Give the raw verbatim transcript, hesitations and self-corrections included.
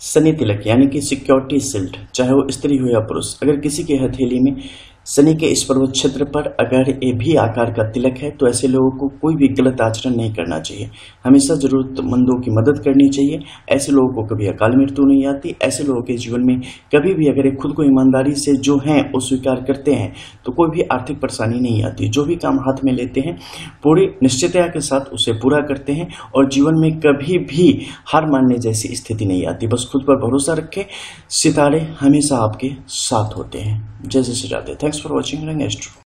शनि तिलक यानी कि security shield, चाहे वो स्त्री हो या पुरुष, अगर किसी के हथेली में शनि के इस पर्वत क्षेत्र पर अगर ये भी आकार का तिलक है तो ऐसे लोगों को कोई भी गलत आचरण नहीं करना चाहिए। हमेशा जरूरतमंदों की मदद करनी चाहिए। ऐसे लोगों को कभी अकाल मृत्यु नहीं आती। ऐसे लोगों के जीवन में कभी भी अगर ये खुद को ईमानदारी से जो हैं वो स्वीकार करते हैं तो कोई भी आर्थिक परेशानी नहीं आती। जो भी काम हाथ में लेते हैं पूरी निश्चितता के साथ उसे पूरा करते हैं और जीवन में कभी भी हार मानने जैसी स्थिति नहीं आती। बस खुद पर भरोसा रखें, सितारे हमेशा आपके साथ होते हैं। जय जय Shri Radhe. Thanks for watching Rang astro.